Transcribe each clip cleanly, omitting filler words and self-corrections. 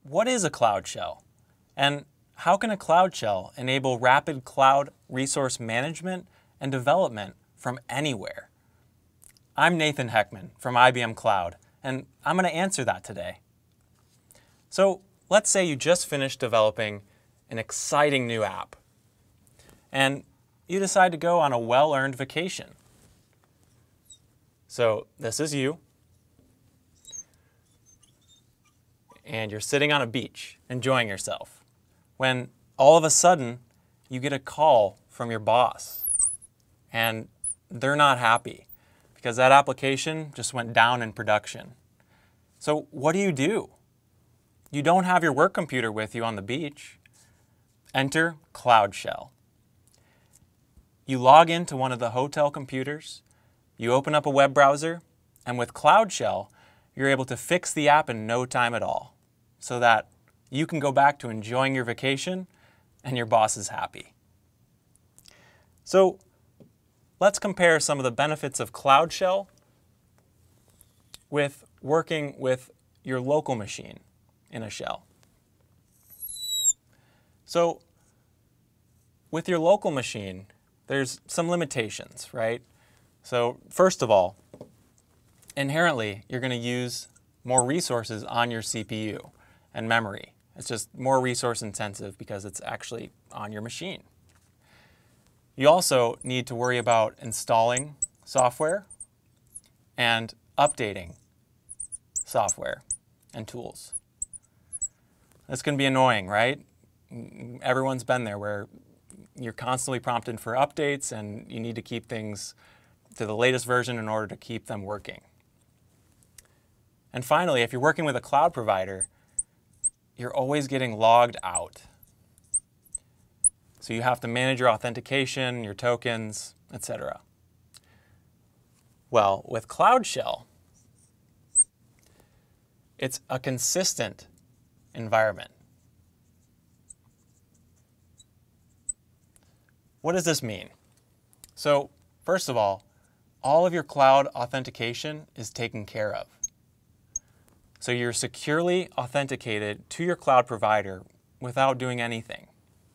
what is a Cloud Shell? And how can a Cloud Shell enable rapid cloud resource management and development from anywhere? I'm Nathan Hekman from IBM Cloud, and I'm going to answer that today. So let's say you just finished developing an exciting new app, and you decide to go on a well-earned vacation. So this is you, and you're sitting on a beach enjoying yourself, when all of a sudden you get a call from your boss, and they're not happy because that application just went down in production. So what do? You don't have your work computer with you on the beach. Enter Cloud Shell. You log into one of the hotel computers, you open up a web browser, and with Cloud Shell, you're able to fix the app in no time at all, so that you can go back to enjoying your vacation and your boss is happy. So let's compare some of the benefits of Cloud Shell with working with your local machine in a shell. So with your local machine, there's some limitations, right? So first of all, inherently, you're going to use more resources on your CPU and memory. It's just more resource intensive because it's actually on your machine. You also need to worry about installing software and updating software and tools. This can be annoying, right? Everyone's been there where you're constantly prompted for updates and you need to keep things to the latest version in order to keep them working. And finally, if you're working with a cloud provider, you're always getting logged out. So you have to manage your authentication, your tokens, etc. Well, with Cloud Shell, it's a consistent environment. What does this mean? So first of all of your cloud authentication is taken care of. So you're securely authenticated to your cloud provider without doing anything.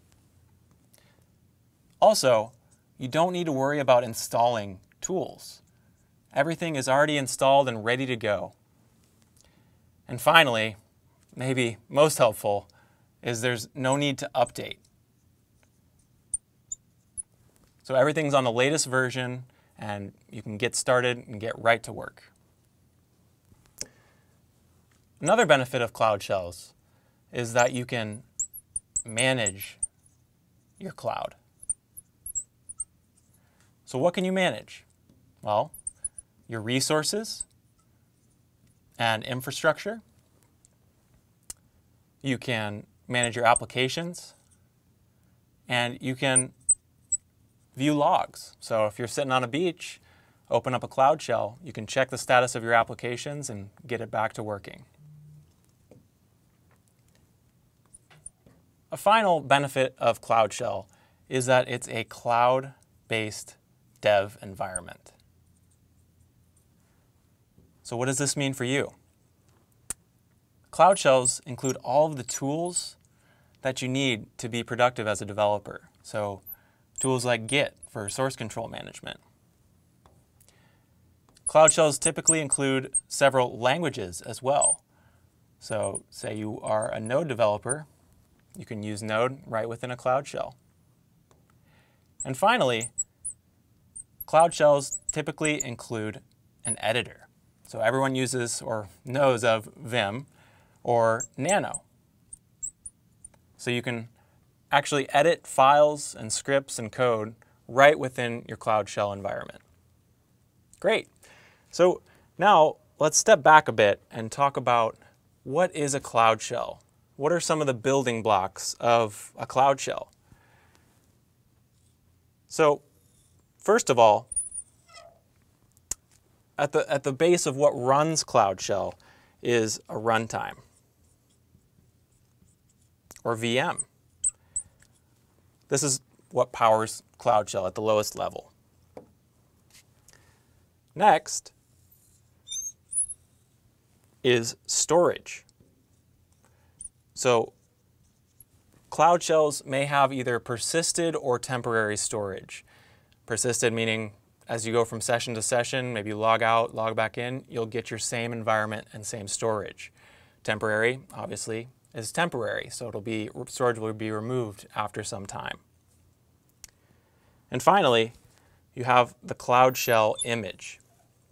Also, you don't need to worry about installing tools. Everything is already installed and ready to go. And finally, maybe most helpful, is there's no need to update. So everything's on the latest version and you can get started and get right to work. Another benefit of Cloud Shells is that you can manage your cloud. So what can you manage? Well, your resources and infrastructure. You can manage your applications, and you can view logs. So if you're sitting on a beach, open up a Cloud Shell, you can check the status of your applications and get it back to working. A final benefit of Cloud Shell is that it's a cloud-based dev environment. So what does this mean for you? Cloud Shells include all of the tools that you need to be productive as a developer. So tools like Git for source control management. Cloud Shells typically include several languages as well. So say you are a Node developer, you can use Node right within a Cloud Shell. And finally, Cloud Shells typically include an editor. So everyone uses or knows of Vim or Nano. So you can actually edit files and scripts and code right within your Cloud Shell environment. Great. So now let's step back a bit and talk about what is a Cloud Shell. What are some of the building blocks of a Cloud Shell? So first of all, at the base of what runs Cloud Shell is a runtime, or VM. This is what powers Cloud Shell at the lowest level. Next is storage. So Cloud shells may have either persisted or temporary storage. Persisted meaning as you go from session to session, maybe you log out, log back in, you'll get your same environment and same storage. Temporary, obviously, is temporary, so storage will be removed after some time. And finally, you have the Cloud shell image.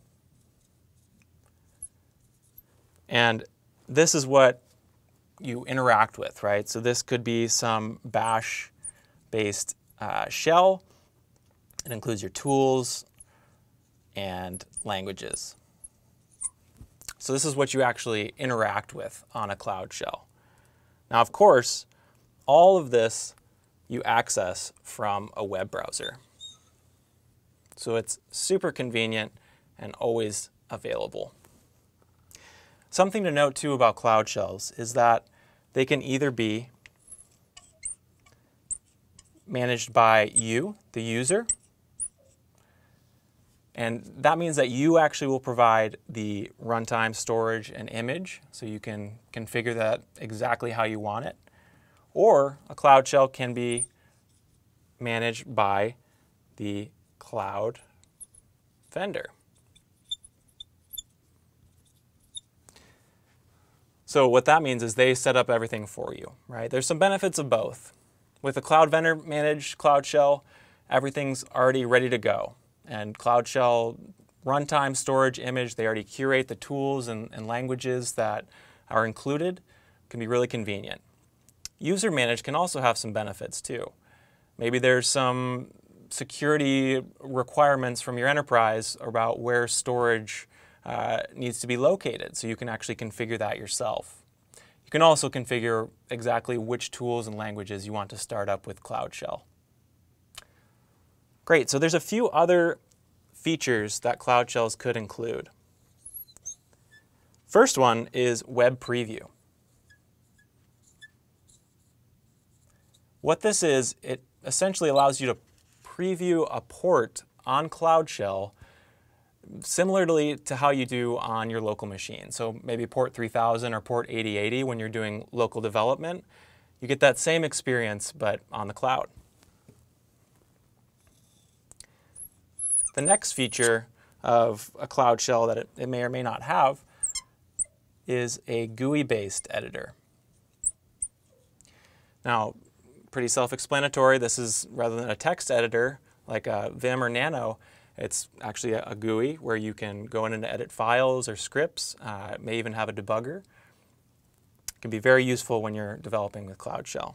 And this is what you interact with, right? So this could be some bash-based shell. It includes your tools and languages. So this is what you actually interact with on a Cloud shell. Now, of course, all of this you access from a web browser. So it's super convenient and always available. Something to note too about Cloud shells is that they can either be managed by you, the user, and that means that you actually will provide the runtime storage and image, so you can configure that exactly how you want it. Or a Cloud shell can be managed by the cloud vendor. So what that means is they set up everything for you, right? There's some benefits of both. With a cloud vendor managed Cloud shell, everything's already ready to go. And Cloud shell runtime, storage, image, they already curate the tools and languages that are included. It can be really convenient. User managed can also have some benefits too. Maybe there's some security requirements from your enterprise about where storage needs to be located, so you can actually configure that yourself. You can also configure exactly which tools and languages you want to start up with Cloud shell. Great, so there's a few other features that Cloud shells could include. First one is web preview. What this is, it essentially allows you to preview a port on Cloud shell similarly to how you do on your local machine. So maybe port 3000 or port 8080 when you're doing local development. You get that same experience, but on the cloud. The next feature of a Cloud shell that it may or may not have is a GUI-based editor. Now, pretty self-explanatory. This is, rather than a text editor like a Vim or Nano, it's actually a GUI where you can go in and edit files or scripts. It may even have a debugger. It can be very useful when you're developing with Cloud shell.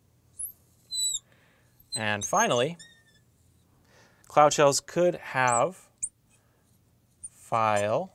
And finally, Cloud shells could have file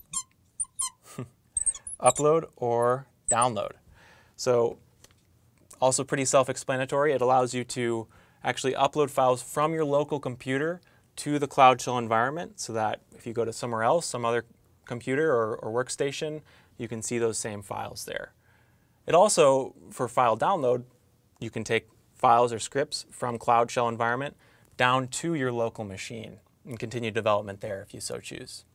upload or download. So also pretty self-explanatory. It allows you to actually upload files from your local computer to the Cloud shell environment, so that if you go to somewhere else, some other computer or workstation, you can see those same files there. It also, for file download, you can take files or scripts from Cloud shell environment down to your local machine and continue development there if you so choose.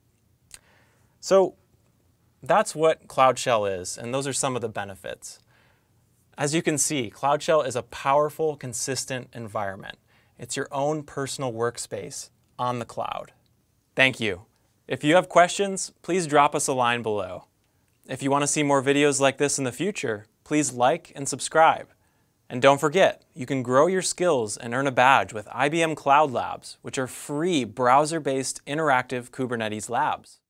So that's what Cloud shell is, and those are some of the benefits. As you can see, Cloud shell is a powerful, consistent environment. It's your own personal workspace on the cloud. Thank you. If you have questions, please drop us a line below. If you want to see more videos like this in the future, please like and subscribe. And don't forget, you can grow your skills and earn a badge with IBM Cloud Labs, which are free browser-based interactive Kubernetes labs.